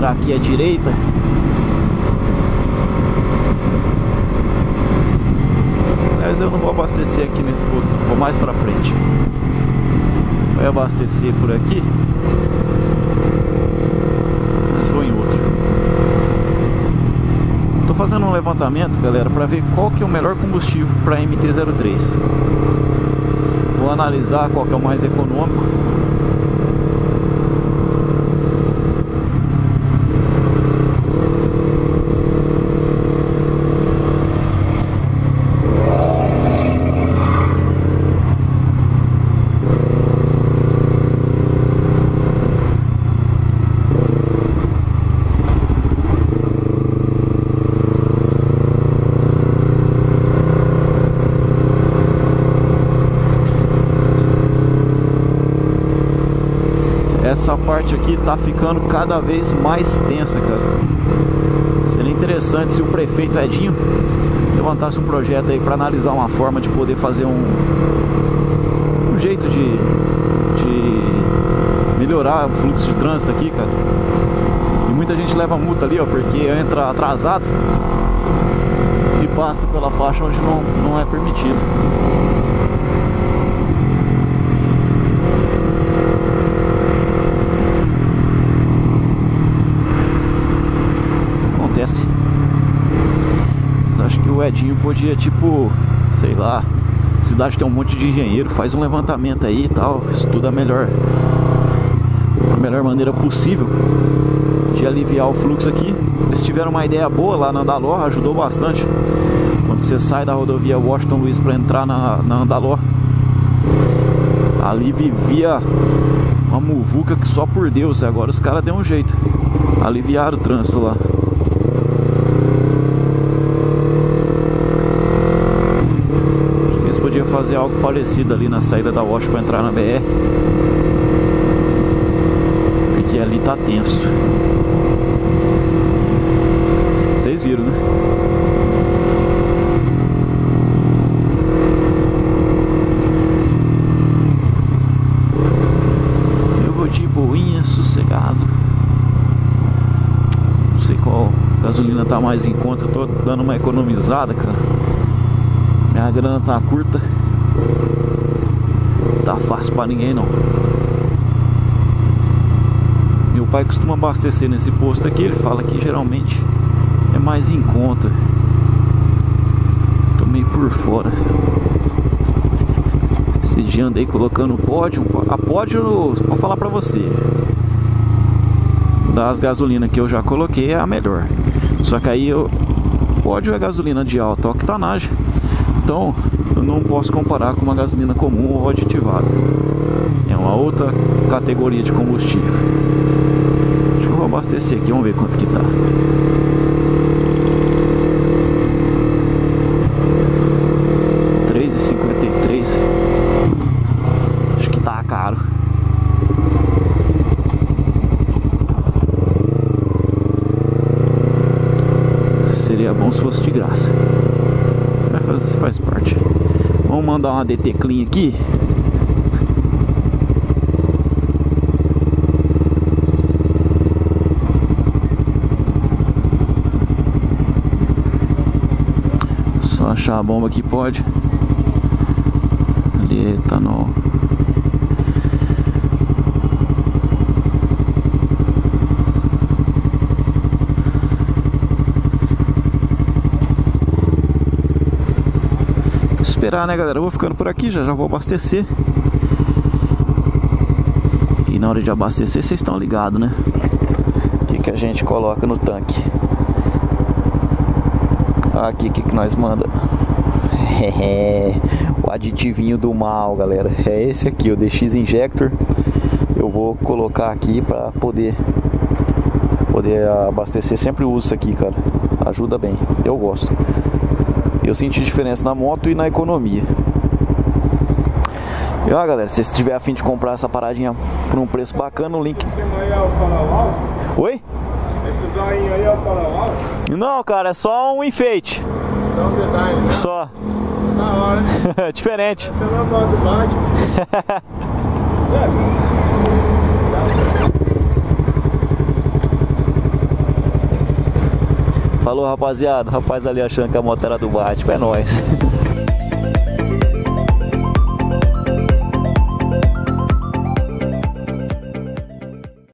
virar aqui à direita. Mas eu não vou abastecer aqui nesse posto, vou mais pra frente. Vai abastecer por aqui, mas vou em outro. Tô fazendo um levantamento, galera, para ver qual que é o melhor combustível para MT-03. Vou analisar qual que é o mais econômico. Essa parte aqui tá ficando cada vez mais tensa, cara. Seria interessante se o prefeito Edinho levantasse um projeto aí para analisar uma forma de poder fazer um jeito de melhorar o fluxo de trânsito aqui, cara. E muita gente leva multa ali, ó, porque entra atrasado e passa pela faixa onde não é permitido. Acho que o Edinho podia, tipo, sei lá, a cidade tem um monte de engenheiro, faz um levantamento aí e tal, estuda a melhor maneira possível de aliviar o fluxo aqui. Eles tiveram uma ideia boa lá na Andaló, ajudou bastante. Quando você sai da rodovia Washington Luiz para entrar na Andaló, ali vivia uma muvuca que só por Deus. Agora os caras deram um jeito, aliviaram o trânsito lá. Podia fazer algo parecido ali na saída da Washington para entrar na BR, porque ali tá tenso. Vocês viram, né? Eu vou de boinha, sossegado. Não sei qual gasolina tá mais em conta. Eu tô dando uma economizada, cara. A grana tá curta, tá fácil pra ninguém não. Meu pai costuma abastecer nesse posto aqui, ele fala que geralmente é mais em conta. Tô meio por fora. Esse dia andei colocando pódio. A pódio, vou falar pra você, das gasolinas que eu já coloquei é a melhor. Só que aí pódio é gasolina de alta octanagem. Então eu não posso comparar com uma gasolina comum ou aditivada. É uma outra categoria de combustível. Acho que eu vou abastecer aqui, vamos ver quanto que tá. R$3,53. Acho que tá caro. Seria bom se fosse de graça. Mas faz parte. Vamos mandar uma DT Clean aqui. Só achar a bomba que pode. Ali, etanol. Esperar, né, galera? Eu vou ficando por aqui, já vou abastecer. E na hora de abastecer, vocês estão ligados, né? O que a gente coloca no tanque. Aqui, o que nós manda? O aditivinho do mal, galera. É esse aqui, o DX Injector. Eu vou colocar aqui para poder abastecer. Sempre uso isso aqui, cara. Ajuda bem, eu gosto. Eu senti diferença na moto e na economia. E ó, galera, se você tiver a fim de comprar essa paradinha por um preço bacana, o link... Oi? Esse zoinho aí é o farol? Não, cara, é só um enfeite. Só um detalhe, né? Só. Na hora. Diferente. Essa é uma moto do Batman. Falou, rapaziada. Rapaz ali achando que a moto era do Batman. É nóis.